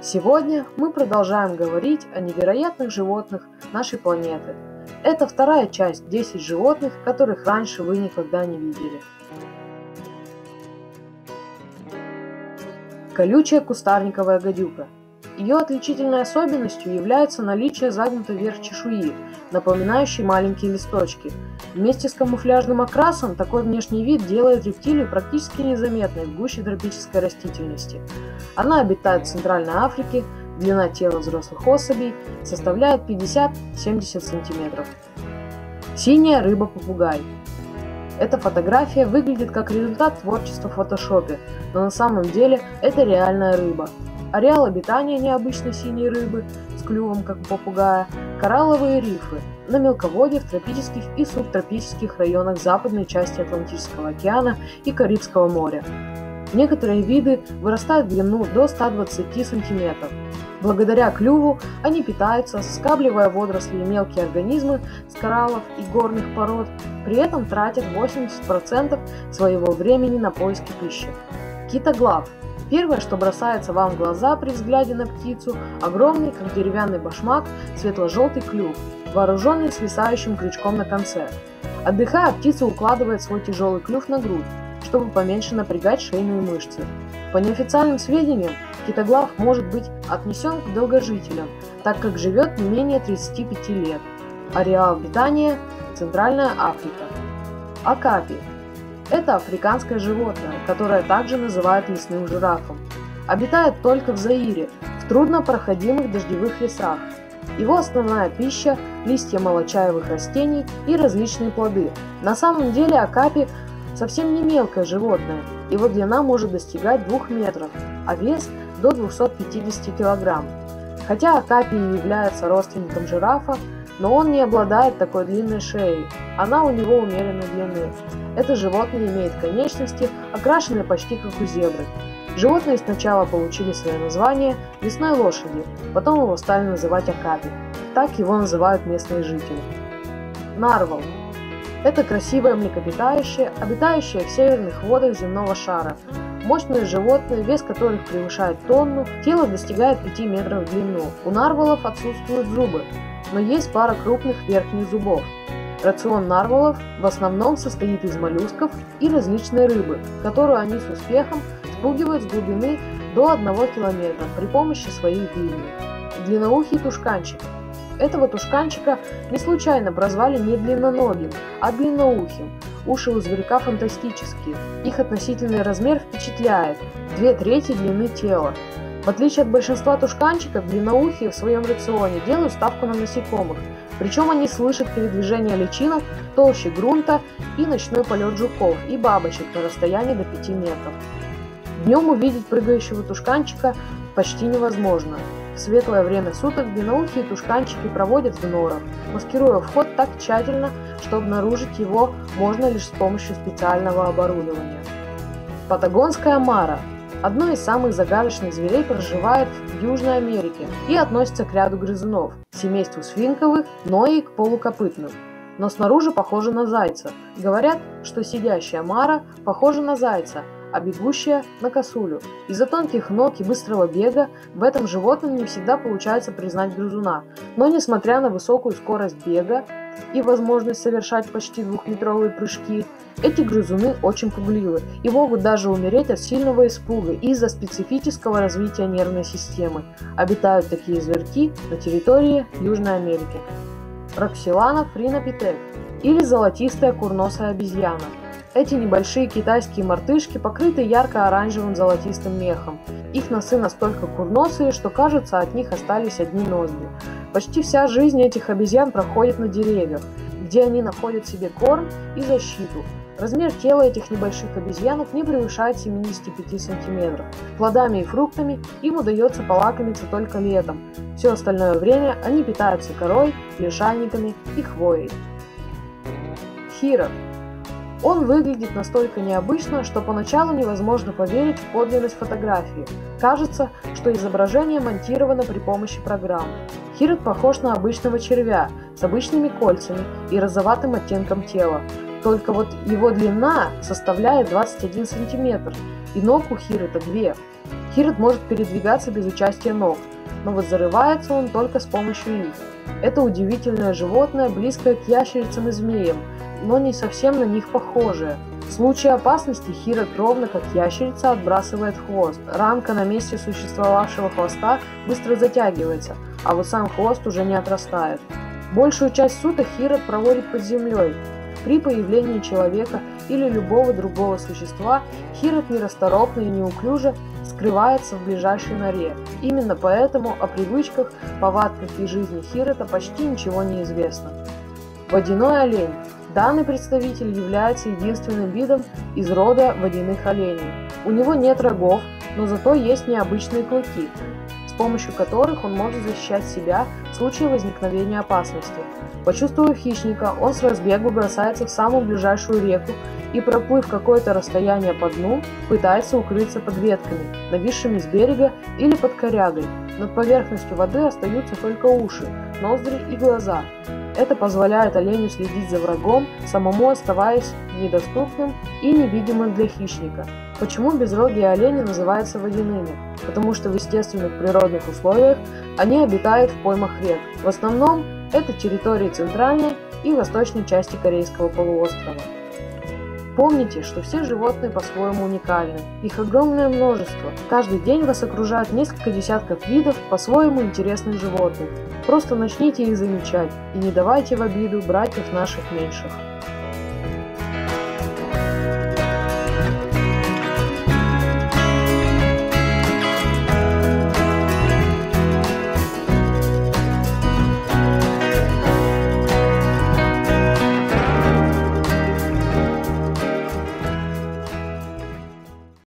Сегодня мы продолжаем говорить о невероятных животных нашей планеты. Это вторая часть 10 животных, которых раньше вы никогда не видели. Колючая кустарниковая гадюка. Ее отличительной особенностью является наличие загнутой вверх чешуи, напоминающей маленькие листочки. Вместе с камуфляжным окрасом такой внешний вид делает рептилию практически незаметной в гуще тропической растительности. Она обитает в Центральной Африке, длина тела взрослых особей составляет 50-70 см. Синяя рыба-попугай. Эта фотография выглядит как результат творчества в фотошопе, но на самом деле это реальная рыба. Ареал обитания необычной синей рыбы с клювом, как у попугая, коралловые рифы на мелководье в тропических и субтропических районах западной части Атлантического океана и Карибского моря. Некоторые виды вырастают в длину до 120 см. Благодаря клюву они питаются, соскабливая водоросли и мелкие организмы с кораллов и горных пород, при этом тратят 80% своего времени на поиски пищи. Китоглав. Первое, что бросается вам в глаза при взгляде на птицу, огромный, как деревянный башмак, светло-желтый клюв, вооруженный свисающим крючком на конце. Отдыхая, птица укладывает свой тяжелый клюв на грудь, чтобы поменьше напрягать шейные мышцы. По неофициальным сведениям, китоглав может быть отнесен к долгожителям, так как живет не менее 35 лет. Ареал обитания – Центральная Африка. Окапи. Это африканское животное, которое также называют лесным жирафом. Обитает только в Заире, в труднопроходимых дождевых лесах. Его основная пища – листья молочаевых растений и различные плоды. На самом деле окапи совсем не мелкое животное, его длина может достигать 2 метров, а вес – до 250 кг. Хотя окапи и является родственником жирафа, но он не обладает такой длинной шеей, она у него умеренной длины. Это животное имеет конечности, окрашенные почти как у зебры. Животные сначала получили свое название лесной лошади, потом его стали называть окапи. Так его называют местные жители. Нарвал. Это красивое млекопитающее, обитающее в северных водах земного шара. Мощные животные, вес которых превышает тонну, тело достигает 5 метров в длину. У нарвалов отсутствуют зубы, но есть пара крупных верхних зубов. Рацион нарвалов в основном состоит из моллюсков и различной рыбы, которую они с успехом спугивают с глубины до 1 километра при помощи своих бивней. Длинноухий тушканчик. Этого тушканчика не случайно прозвали не длинноногим, а длинноухим. Уши у зверька фантастические, их относительный размер впечатляет – 2/3 длины тела. В отличие от большинства тушканчиков, длинноухие в своем рационе делают ставку на насекомых, причем они слышат передвижение личинок толще грунта и ночной полет жуков и бабочек на расстоянии до 5 метров. Днем увидеть прыгающего тушканчика почти невозможно. В светлое время суток длинноухие тушканчики проводят в норах, маскируя вход так тщательно, что обнаружить его можно лишь с помощью специального оборудования. Патагонская мара. Одно из самых загадочных зверей проживает в Южной Америке и относится к ряду грызунов, семейству сфинковых, но и к полукопытным. Но снаружи похожа на зайца. Говорят, что сидящая мара похожа на зайца, а бегущая на косулю. Из-за тонких ног и быстрого бега в этом животном не всегда получается признать грызуна. Но несмотря на высокую скорость бега и возможность совершать почти 2-метровые прыжки, эти грызуны очень пугливы и могут даже умереть от сильного испуга из-за специфического развития нервной системы. Обитают такие зверьки на территории Южной Америки. Роксилана фринопитек или золотистая курносая обезьяна. Эти небольшие китайские мартышки покрыты ярко-оранжевым золотистым мехом. Их носы настолько курносые, что кажется, от них остались одни ноздри. Почти вся жизнь этих обезьян проходит на деревьях, где они находят себе корм и защиту. Размер тела этих небольших обезьянок не превышает 75 см. Плодами и фруктами им удается полакомиться только летом. Все остальное время они питаются корой, лишайниками и хвоей. Хирот. Он выглядит настолько необычно, что поначалу невозможно поверить в подлинность фотографии. Кажется, что изображение монтировано при помощи программ. Хирот похож на обычного червя с обычными кольцами и розоватым оттенком тела. Только вот его длина составляет 21 см, и ног у хирота 2. Хирот может передвигаться без участия ног, но вот зарывается он только с помощью них. Это удивительное животное, близкое к ящерицам и змеям, но не совсем на них похожее. В случае опасности хирот, ровно как ящерица, отбрасывает хвост. Ранка на месте существовавшего хвоста быстро затягивается, а вот сам хвост уже не отрастает. Большую часть суток хирот проводит под землей. При появлении человека или любого другого существа хирот нерасторопно и неуклюже скрывается в ближайшей норе. Именно поэтому о привычках, повадках и жизни хирота почти ничего не известно. Водяной олень. Данный представитель является единственным видом из рода водяных оленей. У него нет рогов, но зато есть необычные клыки, с помощью которых он может защищать себя в случае возникновения опасности. Почувствовав хищника, он с разбегу бросается в самую ближайшую реку и, проплыв какое-то расстояние по дну, пытается укрыться под ветками, нависшими с берега или под корягой. Над поверхностью воды остаются только уши, ноздри и глаза. Это позволяет оленю следить за врагом, самому оставаясь недоступным и невидимым для хищника. Почему безрогие олени называются водяными? Потому что в естественных природных условиях они обитают в поймах рек. В основном это территории центральной и восточной части Корейского полуострова. Помните, что все животные по-своему уникальны. Их огромное множество. Каждый день вас окружает несколько десятков видов по-своему интересных животных. Просто начните их замечать и не давайте в обиду братьев наших меньших.